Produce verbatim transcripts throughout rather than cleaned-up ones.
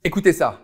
Écoutez ça.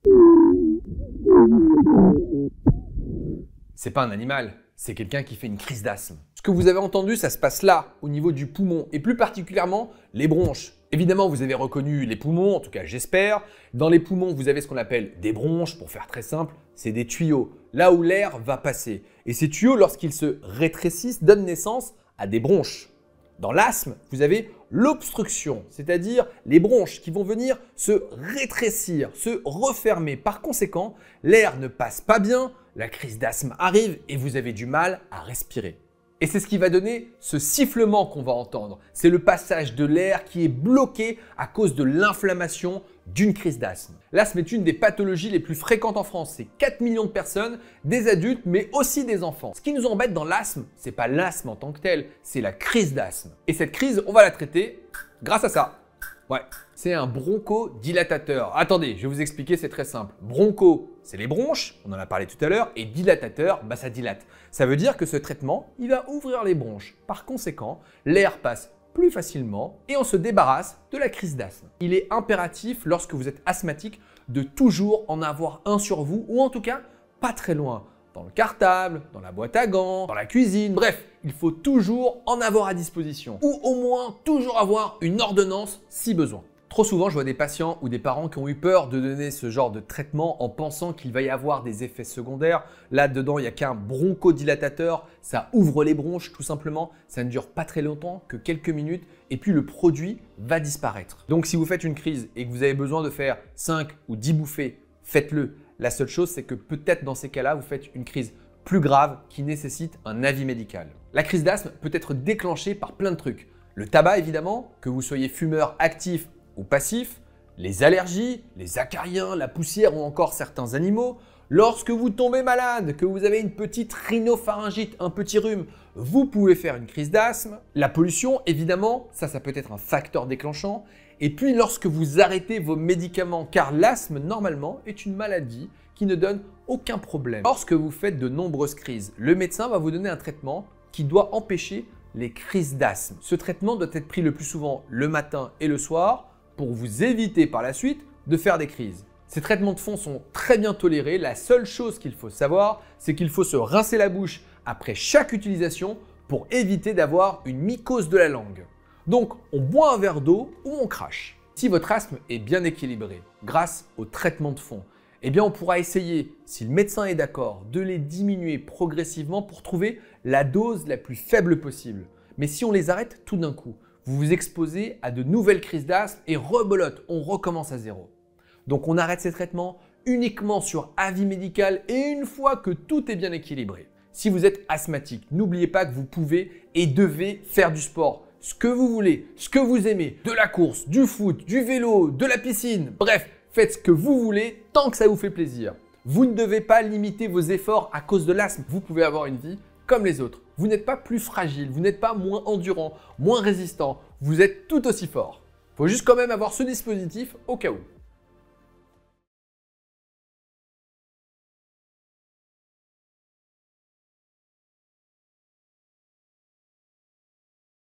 C'est pas un animal, c'est quelqu'un qui fait une crise d'asthme. Ce que vous avez entendu, ça se passe là, au niveau du poumon, et plus particulièrement les bronches. Évidemment, vous avez reconnu les poumons, en tout cas j'espère. Dans les poumons, vous avez ce qu'on appelle des bronches, pour faire très simple, c'est des tuyaux, là où l'air va passer. Et ces tuyaux, lorsqu'ils se rétrécissent, donnent naissance à des bronches. Dans l'asthme, vous avez l'obstruction, c'est-à-dire les bronches qui vont venir se rétrécir, se refermer. Par conséquent, l'air ne passe pas bien, la crise d'asthme arrive et vous avez du mal à respirer. Et c'est ce qui va donner ce sifflement qu'on va entendre. C'est le passage de l'air qui est bloqué à cause de l'inflammation d'une crise d'asthme. L'asthme est une des pathologies les plus fréquentes en France. C'est quatre millions de personnes, des adultes, mais aussi des enfants. Ce qui nous embête dans l'asthme, c'est pas l'asthme en tant que tel, c'est la crise d'asthme. Et cette crise, on va la traiter grâce à ça. Ouais, c'est un bronchodilatateur. Attendez, je vais vous expliquer, c'est très simple. Broncho, c'est les bronches, on en a parlé tout à l'heure, et dilatateur, bah ça dilate. Ça veut dire que ce traitement, il va ouvrir les bronches. Par conséquent, l'air passe plus facilement et on se débarrasse de la crise d'asthme. Il est impératif, lorsque vous êtes asthmatique, de toujours en avoir un sur vous, ou en tout cas, pas très loin. Dans le cartable, dans la boîte à gants, dans la cuisine, bref, il faut toujours en avoir à disposition. Ou au moins, toujours avoir une ordonnance si besoin. Trop souvent, je vois des patients ou des parents qui ont eu peur de donner ce genre de traitement en pensant qu'il va y avoir des effets secondaires. Là-dedans, il n'y a qu'un bronchodilatateur, ça ouvre les bronches tout simplement. Ça ne dure pas très longtemps, que quelques minutes, et puis le produit va disparaître. Donc si vous faites une crise et que vous avez besoin de faire cinq ou dix bouffées, faites-le. La seule chose, c'est que peut-être dans ces cas-là, vous faites une crise plus grave qui nécessite un avis médical. La crise d'asthme peut être déclenchée par plein de trucs. Le tabac évidemment, que vous soyez fumeur actif ou passif, les allergies, les acariens, la poussière ou encore certains animaux. Lorsque vous tombez malade, que vous avez une petite rhinopharyngite, un petit rhume, vous pouvez faire une crise d'asthme. La pollution, évidemment, ça, ça peut être un facteur déclenchant. Et puis lorsque vous arrêtez vos médicaments, car l'asthme, normalement, est une maladie qui ne donne aucun problème. Lorsque vous faites de nombreuses crises, le médecin va vous donner un traitement qui doit empêcher les crises d'asthme. Ce traitement doit être pris le plus souvent le matin et le soir pour vous éviter par la suite de faire des crises. Ces traitements de fond sont très bien tolérés. La seule chose qu'il faut savoir, c'est qu'il faut se rincer la bouche après chaque utilisation pour éviter d'avoir une mycose de la langue. Donc, on boit un verre d'eau ou on crache. Si votre asthme est bien équilibré grâce au traitement de fond, eh bien on pourra essayer, si le médecin est d'accord, de les diminuer progressivement pour trouver la dose la plus faible possible. Mais si on les arrête tout d'un coup, vous vous exposez à de nouvelles crises d'asthme et rebelote, on recommence à zéro. Donc on arrête ces traitements uniquement sur avis médical et une fois que tout est bien équilibré. Si vous êtes asthmatique, n'oubliez pas que vous pouvez et devez faire du sport. Ce que vous voulez, ce que vous aimez, de la course, du foot, du vélo, de la piscine, bref, faites ce que vous voulez tant que ça vous fait plaisir. Vous ne devez pas limiter vos efforts à cause de l'asthme. Vous pouvez avoir une vie comme les autres. Vous n'êtes pas plus fragile, vous n'êtes pas moins endurant, moins résistant. Vous êtes tout aussi fort. Il faut juste quand même avoir ce dispositif au cas où.